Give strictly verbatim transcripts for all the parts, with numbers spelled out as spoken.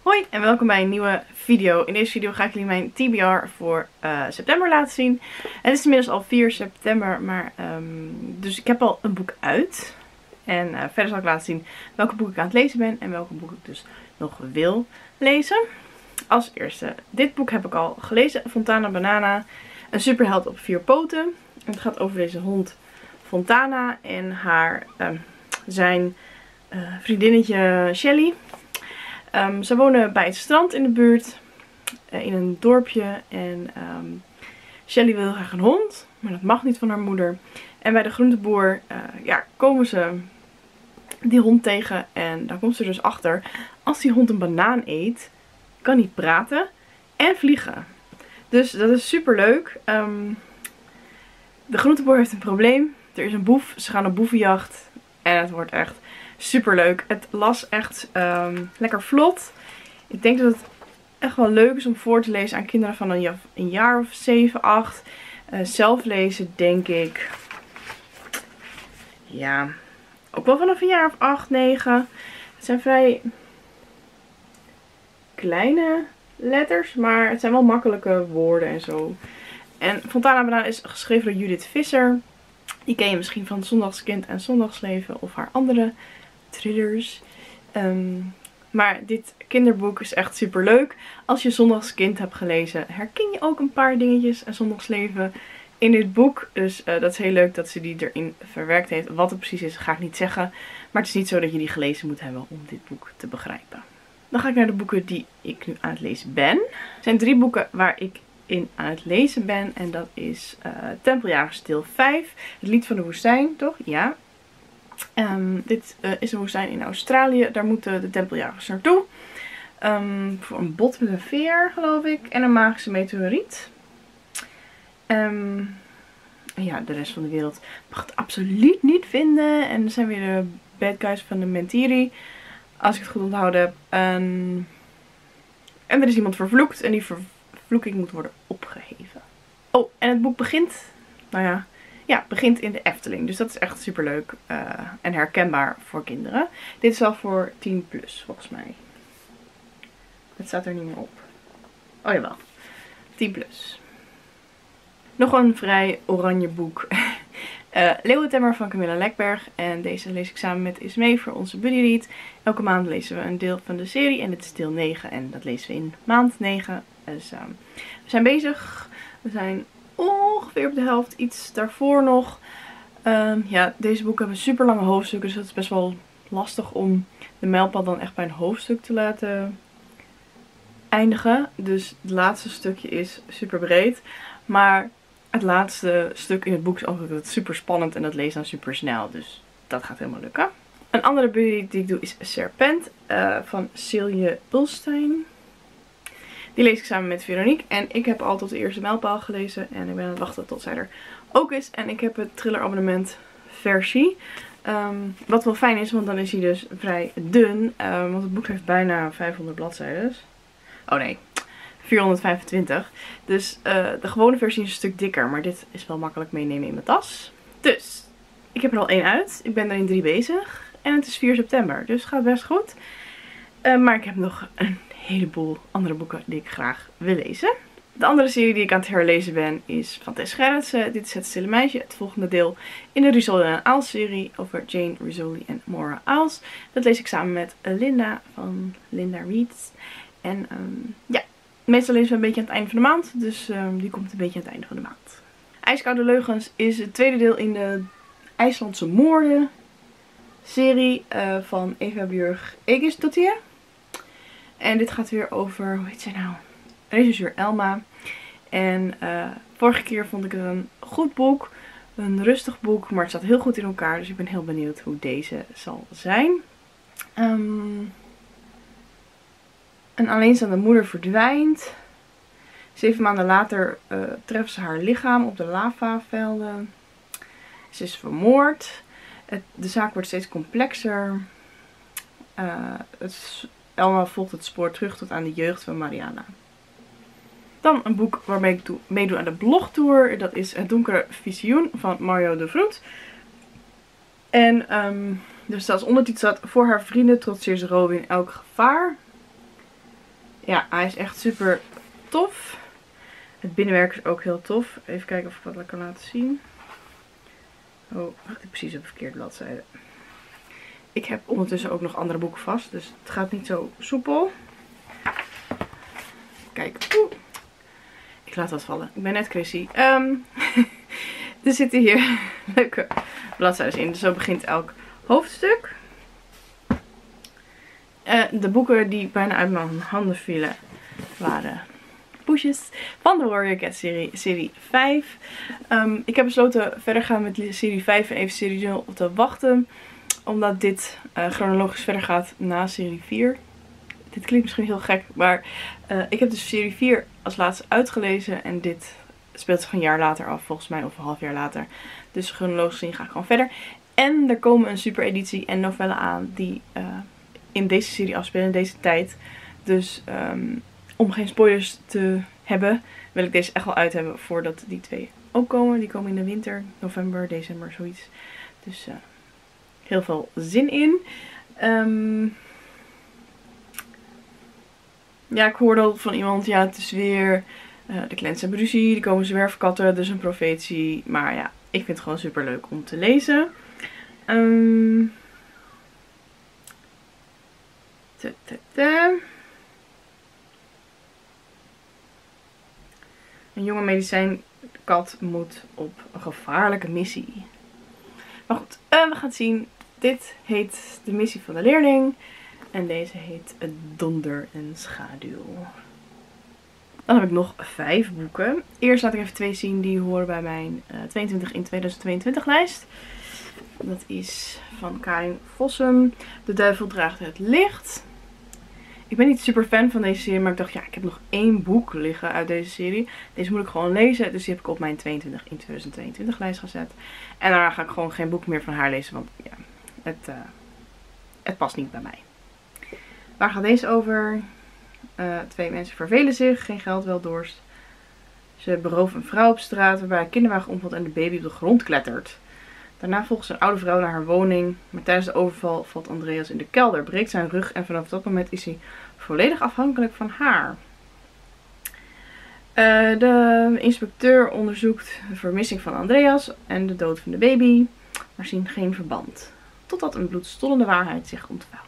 Hoi en welkom bij een nieuwe video. In deze video ga ik jullie mijn T B R voor uh, september laten zien. Het is inmiddels al vier september, maar um, dus ik heb al een boek uit. En uh, verder zal ik laten zien welke boek ik aan het lezen ben en welke boek ik dus nog wil lezen. Als eerste, dit boek heb ik al gelezen, Fontana Banana. Een superheld op vier poten. Het gaat over deze hond Fontana en haar, um, zijn uh, vriendinnetje Shelly. Um, ze wonen bij het strand in de buurt, uh, in een dorpje. En um, Shelly wil graag een hond, maar dat mag niet van haar moeder. En bij de groenteboer uh, ja, komen ze die hond tegen. En dan komt ze dus achter, als die hond een banaan eet, kan hij praten en vliegen. Dus dat is super leuk. Um, de groenteboer heeft een probleem. Er is een boef, ze gaan op boevenjacht. En het wordt echt super leuk. Het las echt um, lekker vlot. Ik denk dat het echt wel leuk is om voor te lezen aan kinderen van een, een jaar of zeven, acht. Uh, zelf lezen denk ik. Ja, ook wel vanaf een jaar of acht, negen. Het zijn vrij kleine letters, maar het zijn wel makkelijke woorden en zo. En Fontana Banana is geschreven door Judith Visser. Die ken je misschien van Zondagskind en Zondagsleven of haar andere thrillers. Um, maar dit kinderboek is echt super leuk. Als je Zondagskind hebt gelezen, herken je ook een paar dingetjes en Zondagsleven in dit boek. Dus uh, dat is heel leuk dat ze die erin verwerkt heeft. Wat het precies is, ga ik niet zeggen. Maar het is niet zo dat je die gelezen moet hebben om dit boek te begrijpen. Dan ga ik naar de boeken die ik nu aan het lezen ben. Er zijn drie boeken waar ik in aan het lezen ben. En dat is uh, Tempeljagers deel vijf. Het lied van de woestijn, toch? Ja. Um, dit uh, is een woestijn in Australië. Daar moeten de tempeljagers naartoe. Um, voor een bot met een veer, geloof ik. En een magische meteoriet. Um, ja, de rest van de wereld mag het absoluut niet vinden. En er zijn weer de bad guys van de Mentiri. Als ik het goed onthouden heb. Um, en er is iemand vervloekt. En die vervloeking moet worden opgeheven. Oh, en het boek begint. Nou ja. Ja, begint in de Efteling. Dus dat is echt super leuk. Uh, en herkenbaar voor kinderen. Dit is wel voor tien plus volgens mij. Het staat er niet meer op. Oh jawel. tien plus. Nog een vrij oranje boek. uh, Leeuwentemmer van Camilla Lekberg. En deze lees ik samen met Ismee voor onze buddy read. Elke maand lezen we een deel van de serie. En dit is deel negen. En dat lezen we in maand negen. Dus uh, we zijn bezig. We zijn ongeveer op de helft. Iets daarvoor nog. Um, ja, deze boeken hebben super lange hoofdstukken. Dus het is best wel lastig om de mijlpaal dan echt bij een hoofdstuk te laten eindigen. Dus het laatste stukje is super breed. Maar het laatste stuk in het boek is altijd super spannend. En dat leest dan super snel. Dus dat gaat helemaal lukken. Een andere buddy die ik doe is Serpent. Uh, van Silje Bulstein. Die lees ik samen met Veronique. En ik heb al tot de eerste mijlpaal gelezen. En ik ben aan het wachten tot zij er ook is. En ik heb het thriller abonnement versie. Um, wat wel fijn is, want dan is hij dus vrij dun. Um, want het boek heeft bijna vijfhonderd bladzijden. Oh nee, vierhonderdvijfentwintig. Dus uh, de gewone versie is een stuk dikker. Maar dit is wel makkelijk meenemen in mijn tas. Dus, ik heb er al één uit. Ik ben er in drie bezig. En het is vier september. Dus het gaat best goed. Uh, maar ik heb nog een heleboel andere boeken die ik graag wil lezen. De andere serie die ik aan het herlezen ben is van Tess Gerritsen. Dit is Het Stille Meisje. Het volgende deel in de Rizzoli en Aals serie over Jane Rizzoli en Maura Aals. Dat lees ik samen met Linda van Linda Reads. En um, ja, meestal lezen we een beetje aan het einde van de maand. Dus um, die komt een beetje aan het einde van de maand. IJskoude Leugens is het tweede deel in de IJslandse moorden serie uh, van Eva Björg Egisdottir. En dit gaat weer over, hoe heet zij nou? Regisseur Elma. En uh, vorige keer vond ik het een goed boek. Een rustig boek, maar het staat heel goed in elkaar. Dus ik ben heel benieuwd hoe deze zal zijn. Um, een alleenstaande moeder verdwijnt. Zeven maanden later uh, treft ze haar lichaam op de lavavelden. Ze is vermoord. Het, de zaak wordt steeds complexer. Uh, het, Elma volgt het spoor terug tot aan de jeugd van Mariana. Dan een boek waarmee ik doe, meedoe aan de blogtour. Dat is Het Donkere Visioen van Mario de Vroet. En um, dus als ondertitel staat: voor haar vrienden trotseert Robin elk gevaar. Ja, hij is echt super tof. Het binnenwerk is ook heel tof. Even kijken of ik wat kan laten zien. Oh, wacht, ik precies op de verkeerde bladzijde. Ik heb ondertussen ook nog andere boeken vast, dus het gaat niet zo soepel. Kijk, oeh. Ik laat dat vallen. Ik ben net Chrissy. Um, er zitten hier leuke bladzijden in. Dus zo begint elk hoofdstuk. Uh, de boeken die bijna uit mijn handen vielen waren poesjes van de Warrior Cat serie, serie vijf. Um, ik heb besloten verder gaan met serie vijf en even serie nul te wachten. Omdat dit uh, chronologisch verder gaat na serie vier. Dit klinkt misschien heel gek, maar uh, ik heb dus serie vier als laatste uitgelezen. En dit speelt zich een jaar later af, volgens mij, of een half jaar later. Dus chronologisch gezien ga ik gewoon verder. En er komen een super editie en novellen aan die uh, in deze serie afspelen, in deze tijd. Dus um, om geen spoilers te hebben, wil ik deze echt wel uit hebben voordat die twee ook komen. Die komen in de winter, november, december, zoiets. Dus uh, heel veel zin in. Um, ja, ik hoorde al van iemand, ja, het is weer uh, de clans hebben ruzie, er komen zwerfkatten, dus een profetie. Maar ja, ik vind het gewoon super leuk om te lezen. Um, ta -ta -ta. Een jonge medicijnkat moet op een gevaarlijke missie. Maar goed, uh, we gaan het zien. Dit heet De Missie van de Leerling. En deze heet Donder en Schaduw. Dan heb ik nog vijf boeken. Eerst laat ik even twee zien die horen bij mijn uh, tweeëntwintig in tweeduizend tweeëntwintig lijst. Dat is van Karin Vossum. De Duivel Draagt het Licht. Ik ben niet super fan van deze serie, maar ik dacht, ja, ik heb nog één boek liggen uit deze serie. Deze moet ik gewoon lezen, dus die heb ik op mijn tweeëntwintig in tweeduizend tweeëntwintig lijst gezet. En daarna ga ik gewoon geen boek meer van haar lezen, want ja, het, uh, het past niet bij mij. Waar gaat deze over? Uh, twee mensen vervelen zich, geen geld, wel dorst. Ze beroven een vrouw op straat waarbij een kinderwagen omvalt en de baby op de grond klettert. Daarna volgt zijn oude vrouw naar haar woning, maar tijdens de overval valt Andreas in de kelder, breekt zijn rug en vanaf dat moment is hij volledig afhankelijk van haar. Uh, de inspecteur onderzoekt de vermissing van Andreas en de dood van de baby, maar zien geen verband. Totdat een bloedstollende waarheid zich ontvouwt.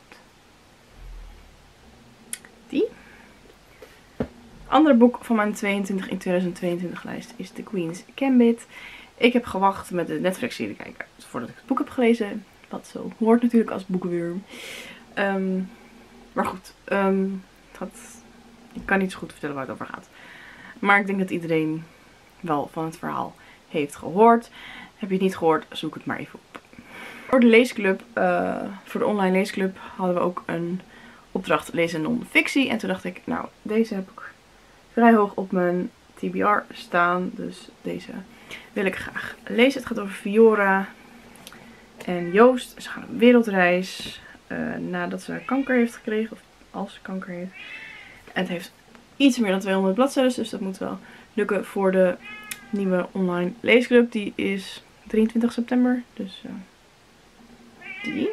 Die. Andere boek van mijn tweeëntwintig in tweeduizend tweeëntwintig lijst is The Queen's Gambit. Ik heb gewacht met de Netflix-serie kijken voordat ik het boek heb gelezen. Wat zo hoort natuurlijk als boekenwurm. Um, maar goed, um, dat, ik kan niet zo goed vertellen waar het over gaat. Maar ik denk dat iedereen wel van het verhaal heeft gehoord. Heb je het niet gehoord, zoek het maar even op. Voor de leesclub, uh, voor de online leesclub hadden we ook een opdracht lezen non-fictie. En toen dacht ik, nou, deze heb ik vrij hoog op mijn T B R staan. Dus deze wil ik graag lezen. Het gaat over Fiora en Joost. Ze gaan op wereldreis uh, nadat ze kanker heeft gekregen. Of als ze kanker heeft. En het heeft iets meer dan tweehonderd bladzijden. Dus dat moet wel lukken voor de nieuwe online leesclub. Die is drieëntwintig september. Dus uh, die.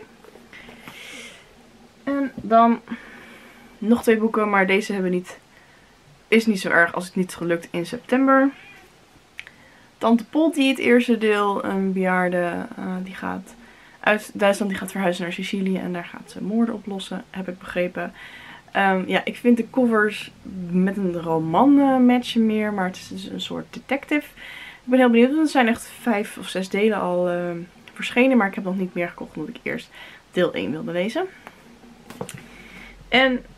En dan nog twee boeken. Maar deze hebben niet, is niet zo erg als het niet gelukt in september. Tante Polty, het eerste deel, een bejaarde, uh, die gaat uit Duitsland, die gaat verhuizen naar Sicilië en daar gaat ze moorden oplossen, heb ik begrepen. Um, ja, ik vind de covers met een roman uh, matchen meer, maar het is dus een soort detective. Ik ben heel benieuwd, er zijn echt vijf of zes delen al uh, verschenen, maar ik heb nog niet meer gekocht omdat ik eerst deel één wilde lezen. En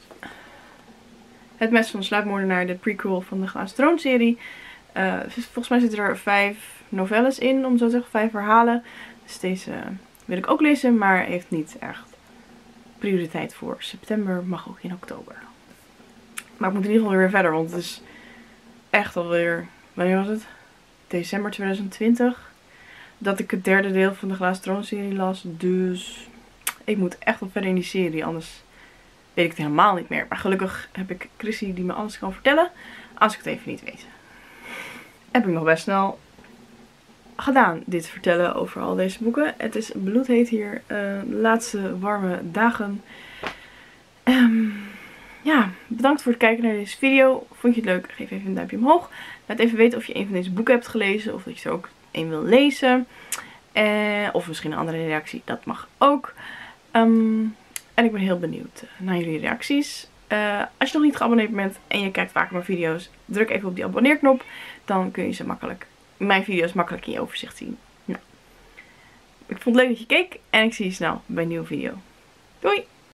Het Mes van de Sluipmoordenaar, de prequel van de Glazen Troon serie. Uh, volgens mij zitten er vijf novelles in, om zo te zeggen, vijf verhalen. Dus deze wil ik ook lezen, maar heeft niet echt prioriteit voor september. Mag ook in oktober. Maar ik moet in ieder geval weer verder, want het is echt alweer, wanneer was het? december tweeduizend twintig. Dat ik het derde deel van de Glazen Troon serie las. Dus ik moet echt wel verder in die serie, anders weet ik het helemaal niet meer. Maar gelukkig heb ik Chrissy die me alles kan vertellen, als ik het even niet weet. Heb ik nog best snel gedaan, dit vertellen over al deze boeken. Het is bloedheet hier. Uh, de laatste warme dagen. Um, ja, bedankt voor het kijken naar deze video. Vond je het leuk? Geef even een duimpje omhoog. Laat even weten of je een van deze boeken hebt gelezen. Of dat je er ook een wil lezen. Eh, of misschien een andere reactie. Dat mag ook. Um, en ik ben heel benieuwd naar jullie reacties. Uh, als je nog niet geabonneerd bent en je kijkt vaker mijn video's, druk even op die abonneerknop. Dan kun je ze makkelijk, mijn video's makkelijk in je overzicht zien. Nou, ik vond het leuk dat je keek en ik zie je snel bij een nieuwe video. Doei!